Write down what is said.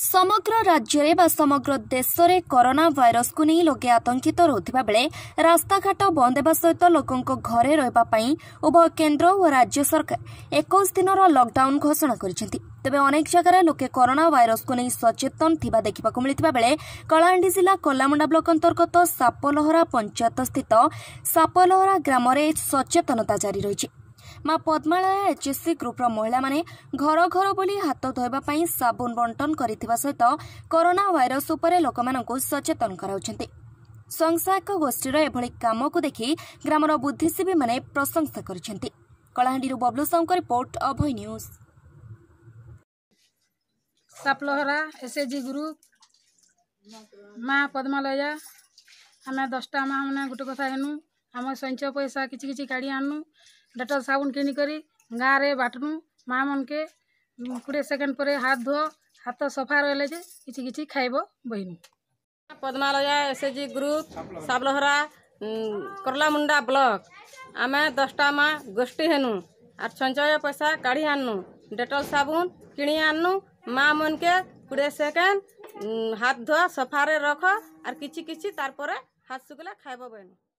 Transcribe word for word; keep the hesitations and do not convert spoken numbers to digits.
समग्र राज्य व समग्र देश में कोरोना वायरस को नहीं लोके आतंकित रोकथिबा बेले रास्ताघाट बंद होगा सहित लोकों घरे रहिबापई उभय केन्द्र और राज्य सरकार इक्कीस दिन लॉकडाउन घोषणा करिसेंति। तेबे अनेक जगह लोके कोरोना वायरस को नहीं सचेतन थिबा देखिबाकु मिलिथिबा बेले कलाहांडी जिला कोलामुंडा ब्लॉक अंतर्गत सापलहरा पंचायत स्थित सापलहरा ग्राम में सचेतनता जारी रही। मां पद्मालया एचएससी ग्रुपर महिला माने घर घर बोली हाथ धोइबा साबुन बंटन करिथिबा सहित कोरोना वायरस उपरे लोकमानंकु सचेतन कराउछन्ति। स्वयंसहायक गोष्ठीर एभली काम को देखि ग्रामर बुद्धिजीवी माने प्रशंसा करिसेंति। कलाहांडीरु बबलू साउंक report Abhay news. Saplahara SHG group Maa Padmalaya आम दसटा माँ मैंने गोटे कथा हेनु आम संचय पैसा किछि किछि काढ़ी आनु डेटल साबुन किनिकरी गाँव में बाटनु माँ मन के कोड़े सेकेंड पर हाथ धो हाथ सफा रहे जे किछि किछि खाइब बहिनी। Padmalaya SHG group Saplahara Kolamunda block आम दसटा माँ गोष्ठी हेनु आर संचय पैसा काढ़ी आनु डेटल साबुन किणी आनु माँ मन के कोड़े सेकेंड हाथ धो सफारे रख आर किछि किछि तार पर हाथ सुखला खाइब बहिनी।